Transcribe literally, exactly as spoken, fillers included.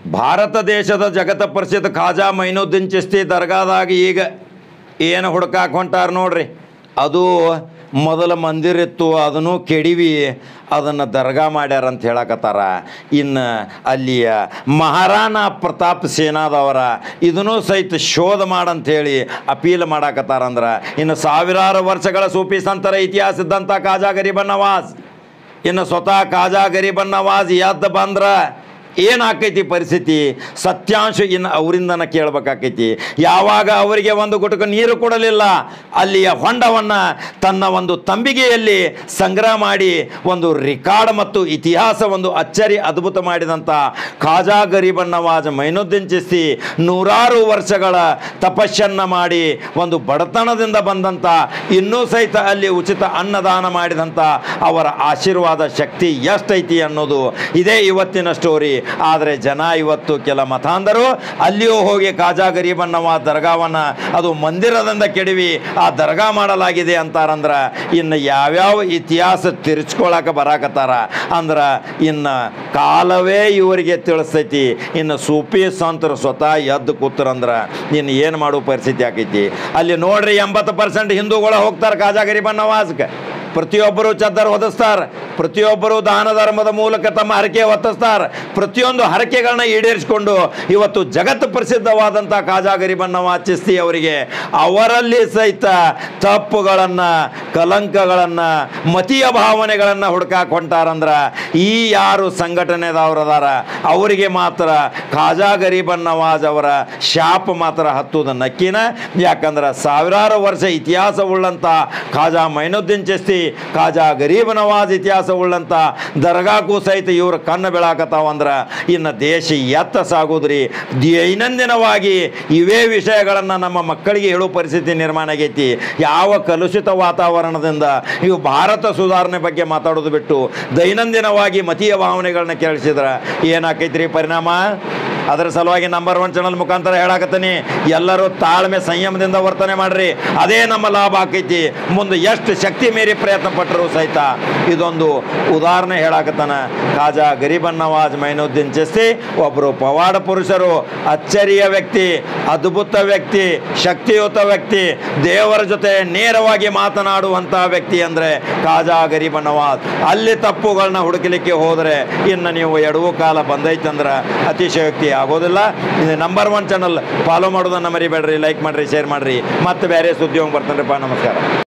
ಭಾರತ ದೇಶದ ಜಗತ ಪ್ರಸಿದ್ಧ ಖಾಜಾ ಮೈನುದ್ದೀನ್ ಚಿಸ್ತಿ ದರ್ಗಾದಾಗ ಈಗ ಏನು ಹುಡ್ಕಾಕ್ ಹೊಂಟಾರ ನೋಡ್ರಿ. ಅದು ಮೊದಲ ಮಂದಿರಿತ್ತು, ಅದನ್ನು ಕೆಡಿವಿ ಅದನ್ನು ದರ್ಗಾ ಮಾಡ್ಯಾರ ಅಂತ ಹೇಳಕತ್ತಾರ. ಇನ್ನು ಅಲ್ಲಿಯ ಮಹಾರಾಣಾ ಪ್ರತಾಪ್ ಸೇನಾದವರ ಇದನ್ನು ಸಹಿತ ಶೋಧ ಮಾಡಂಥೇಳಿ ಅಪೀಲ್ ಮಾಡಾಕತ್ತಾರಂದ್ರೆ, ಇನ್ನು ಸಾವಿರಾರು ವರ್ಷಗಳ ಸೂಫಿ ಸಂತರ ಇತಿಹಾಸ ಇದ್ದಂಥ ಖಾಜಾ ಗರೀಬ್ ನವಾಜ್ ಇನ್ನು ಸ್ವತಃ ಖಾಜಾ ಗರೀಬ್ ನವಾಜ್ ಎದ್ದು ಬಂದ್ರೆ ಏನಾಕೈತಿ ಪರಿಸ್ಥಿತಿ? ಸತ್ಯಾಂಶ ಇನ್ನು ಅವರಿಂದನ ಕೇಳಬೇಕಾಕೈತಿ. ಯಾವಾಗ ಅವರಿಗೆ ಒಂದು ಗುಟುಕು ನೀರು ಕೊಡಲಿಲ್ಲ, ಅಲ್ಲಿಯ ಹೊಂಡವನ್ನು ತನ್ನ ಒಂದು ತಂಬಿಗೆಯಲ್ಲಿ ಸಂಗ್ರಹ ಮಾಡಿ ಒಂದು ರಿಕಾರ್ಡ್ ಮತ್ತು ಇತಿಹಾಸ ಒಂದು ಅಚ್ಚರಿ ಅದ್ಭುತ ಮಾಡಿದಂಥ ಖಾಜಾ ಗರೀಬ್ ನವಾಜ್ ಮೈನುದ್ದೀನ್ ಚಿಸ್ತಿ ನೂರಾರು ವರ್ಷಗಳ ತಪಸ್ಸನ್ನು ಮಾಡಿ ಒಂದು ಬಡತನದಿಂದ ಬಂದಂಥ, ಇನ್ನೂ ಸಹಿತ ಅಲ್ಲಿ ಉಚಿತ ಅನ್ನದಾನ ಮಾಡಿದಂಥ ಅವರ ಆಶೀರ್ವಾದ ಶಕ್ತಿ ಎಷ್ಟೈತಿ ಅನ್ನೋದು ಇದೇ ಇವತ್ತಿನ ಸ್ಟೋರಿ. ಆದರೆ ಜನ ಇವತ್ತು ಕೆಲ ಮತಾಂಧರು ಅಲ್ಲಿಯೂ ಹೋಗಿ ಖಾಜಾ ಗರೀಬ್ ನವಾಜ್ ದರ್ಗಾವನ್ನು ಅದು ಮಂದಿರದಿಂದ ಕೆಡವಿ ಆ ದರ್ಗಾ ಮಾಡಲಾಗಿದೆ ಅಂತಾರಂದ್ರೆ, ಇನ್ನು ಯಾವ್ಯಾವ ಇತಿಹಾಸ ತಿರ್ಚ್ಕೊಳಕ್ಕೆ ಬರಾಕತ್ತಾರ ಅಂದ್ರೆ ಇನ್ನು ಕಾಲವೇ ಇವರಿಗೆ ತಿಳಿಸ್ತೈತಿ. ಇನ್ನು ಸೂಫಿ ಸಂತರು ಸ್ವತಃ ಎದ್ದು ಕೂತ್ರಂದ್ರೆ ಇನ್ನು ಏನು ಮಾಡೋ ಪರಿಸ್ಥಿತಿ ಆಕೈತಿ. ಅಲ್ಲಿ ನೋಡ್ರಿ, ಎಂಬತ್ತು ಪರ್ಸೆಂಟ್ ಹಿಂದೂಗಳು ಹೋಗ್ತಾರೆ ಖಾಜಾ ಗರೀಬ್ ನವಾಜ್ಗೆ. ಪ್ರತಿಯೊಬ್ಬರು ಚದ್ದರ್ ಹೊದಿಸ್ತಾರೆ, ಪ್ರತಿಯೊಬ್ಬರು ದಾನ ಧರ್ಮದ ಮೂಲಕ ತಮ್ಮ ಹರಕೆ ಹೊತ್ತಿಸ್ತಾರೆ. ಪ್ರತಿಯೊಂದು ಹರಕೆಗಳನ್ನ ಈಡೇರಿಸಿಕೊಂಡು ಇವತ್ತು ಜಗತ್ತು ಪ್ರಸಿದ್ಧವಾದಂಥ ಖಾಜಾ ಗರೀಬ್ ನವಾಜ್ ಚಿಸ್ತಿ ಅವರಿಗೆ ಅವರಲ್ಲಿ ಸಹಿತ ತಪ್ಪುಗಳನ್ನು, ಕಲಂಕಗಳನ್ನು, ಮತೀಯ ಭಾವನೆಗಳನ್ನು ಹುಡುಕಾಕ್ ಹೊಂಟಾರಂದ್ರೆ ಈ ಯಾರು ಸಂಘಟನೆದವರದಾರ ಅವರಿಗೆ ಮಾತ್ರ ಖಾಜಾ ಗರೀಬ್ ನವಾಜ್ ಅವರ ಶಾಪ ಮಾತ್ರ ಹತ್ತುವುದು ನಕ್ಕಿನ. ಯಾಕಂದ್ರೆ ಸಾವಿರಾರು ವರ್ಷ ಇತಿಹಾಸವುಳ್ಳಂಥ ಖಾಜಾ ಮೈನುದ್ದೀನ್ ಚಿಸ್ತಿ, ಖಾಜಾ ಗರೀಬ್ ನವಾಜ್ ಇತಿಹಾಸವುಳ್ಳಂಥ ದರ್ಗಾಕ್ಕೂ ಸಹಿತ ಇವರು ಕಣ್ಣು ಬೆಳಾಕತ್ತಾವಂದ್ರೆ ಇನ್ನು ದೇಶ ಎತ್ತ ಸಾಗುದ್ರಿ. ದೈನಂದಿನವಾಗಿ ಇವೇ ವಿಷಯಗಳನ್ನು ನಮ್ಮ ಮಕ್ಕಳಿಗೆ ಹೇಳೋ ಪರಿಸ್ಥಿತಿ ನಿರ್ಮಾಣ ಆಗೈತಿ. ಯಾವ ಕಲುಷಿತ ವಾತಾವರಣದಿಂದ ಇವು ಭಾರತ ಸುಧಾರಣೆ ಬಗ್ಗೆ ಮಾತಾಡೋದು ಬಿಟ್ಟು ದೈನಂದಿನವಾಗಿ ಮತೀಯ ಭಾವನೆಗಳನ್ನ ಕೇಳಿಸಿದ್ರೆ ಏನಾಕೈತ್ರಿ ಪರಿಣಾಮ? ಅದರ ಸಲುವಾಗಿ ನಂಬರ್ ಒನ್ ಚಾನಲ್ ಮುಖಾಂತರ ಹೇಳಾಕತ್ತೀನಿ, ಎಲ್ಲರೂ ತಾಳ್ಮೆ ಸಂಯಮದಿಂದ ವರ್ತನೆ ಮಾಡ್ರಿ, ಅದೇ ನಮ್ಮ ಲಾಭ ಆಕೈತಿ. ಮುಂದೆ ಎಷ್ಟು ಶಕ್ತಿ ಮೀರಿ ಪ್ರಯತ್ನ ಪಟ್ಟರು ಸಹಿತ ಇದೊಂದು ಉದಾಹರಣೆ ಹೇಳಾಕತ್ತಾನ. ಖಾಜಾ ಗರೀಬ್ ನವಾಜ್ ಮೈನುದ್ದೀನ್ ಚಿಸ್ತಿ ಒಬ್ಬರು ಪವಾಡ ಪುರುಷರು, ಅಚ್ಚರಿಯ ವ್ಯಕ್ತಿ, ಅದ್ಭುತ ವ್ಯಕ್ತಿ, ಶಕ್ತಿಯುತ ವ್ಯಕ್ತಿ, ದೇವರ ಜೊತೆ ನೇರವಾಗಿ ಮಾತನಾಡುವಂಥ ವ್ಯಕ್ತಿ ಅಂದರೆ ಖಾಜಾ ಗರೀಬ್ ನವಾಜ್. ಅಲ್ಲಿ ತಪ್ಪುಗಳನ್ನ ಹುಡುಕಲಿಕ್ಕೆ ಹೋದರೆ ಇನ್ನು ನೀವು ಎಡವು ಕಾಲ ಬಂದೈತಂದ್ರೆ ಅತಿಶಯೋಕ್ತಿ ಆಗೋದಿಲ್ಲ. ಇದು ನಂಬರ್ ಒನ್ ಚಾನಲ್ ಫಾಲೋ ಮಾಡೋದನ್ನು ಮರಿಬೇಡ್ರಿ, ಲೈಕ್ ಮಾಡ್ರಿ, ಶೇರ್ ಮಾಡ್ರಿ. ಮತ್ತೆ ಬೇರೆ ಸುದ್ದಿ ಹೋಗಿ ಬರ್ತಾನ್ರಿಪ್ಪ. ನಮಸ್ಕಾರ.